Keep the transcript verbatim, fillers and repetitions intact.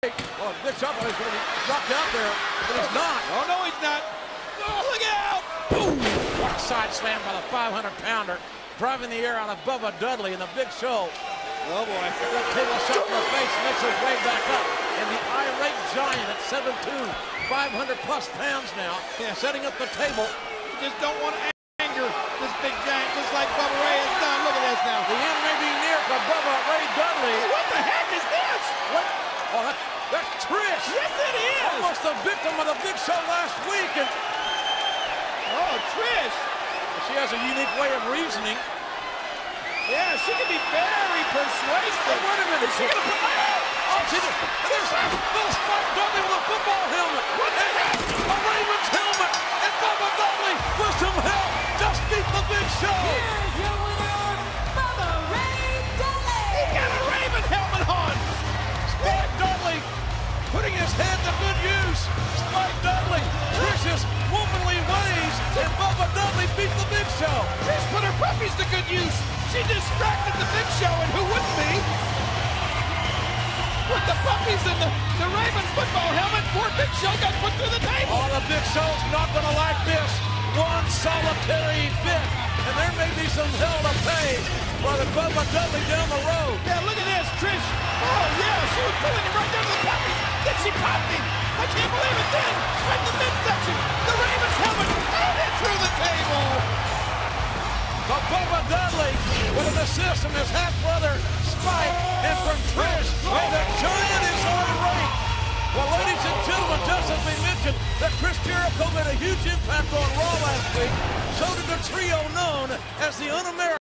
Well, Big Show is going to be dropped out there, but he's not. Oh, no, he's not. Oh, look out! Boom! What side slam by the five hundred pounder, driving the air out of Bubba Dudley and the Big Show. Oh, boy. That table shot in the face makes his way back up. And the irate giant at seven two, five hundred plus pounds now, yeah. setting up the table. You just don't want to anger this big giant, just like Bubba Ray has done. Look at this now. The end may be near for Bubba Ray Dudley. Hey, what the heck is this? What? Oh, that's, that's Trish. Yes, it is. Almost a victim of the Big Show last week. And oh, Trish. She has a unique way of reasoning. Yeah, she can be very persuasive. Oh, wait a minute. Is she going to put... Oh, she did. There's little Spike Dudley with a football helmet. What the heck? A Raven's helmet. And Bubba Dudley with some help just beat the Big Show. Here's your winner, Bubba Ray Dudley. He got a Raven helmet on. Spike Dudley putting his hand to good use. Spike Dudley, Trish's womanly ways, and Bubba Dudley beat the Big Show. Trish put her puppies to good use. She distracted the Big Show, and who wouldn't be? With the puppies and the, the Raven football helmet, poor Big Show got put through the table. Oh, the Big Show's not going to like this. One solitary bit, and there may be some hell to pay for the Bubba Dudley down the road. Yeah, look at this, Trish. Oh, yeah, she was pulling him right down to the puppies. Then she popped him. I can't believe it then. Right in the midsection. The Raven's helmet thrown it through the table. But Bubba Dudley with an assist from his half-brother Spike, and from Trish, oh, the giant is irate. Well, ladies and gentlemen, just as we mentioned that Chris Jericho made a huge impact on Raw last week, so did the trio known as the Un-American.